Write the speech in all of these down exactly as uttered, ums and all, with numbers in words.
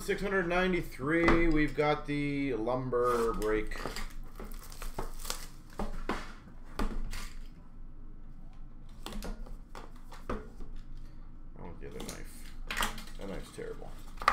six hundred ninety-three. We've got the lumber break. I won't get a knife. That knife's terrible.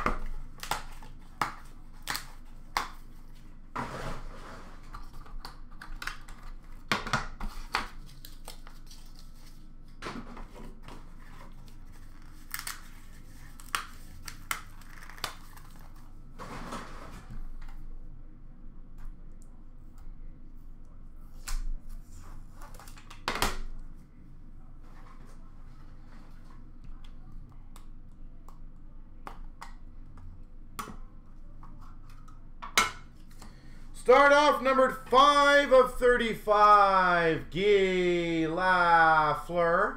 Start off numbered five of thirty-five, Guy Lafleur.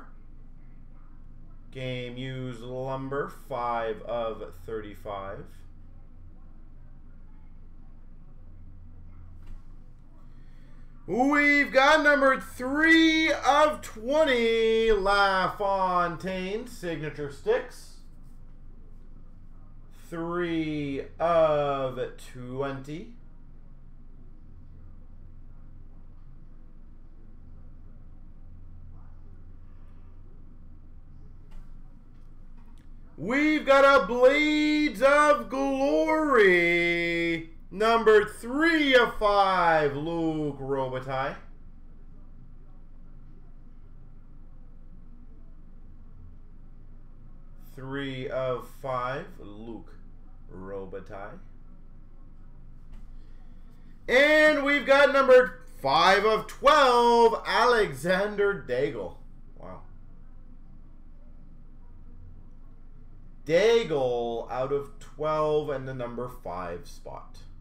Game used lumber, five of thirty-five. We've got numbered three of twenty, LaFontaine, signature sticks. three of twenty. We've got a Blades of Glory, number three of five, Luc Robitaille. Three of five, Luc Robitaille. And we've got number five of twelve, Alexander Daigle. Wow. Daigle out of twelve and the number five spot.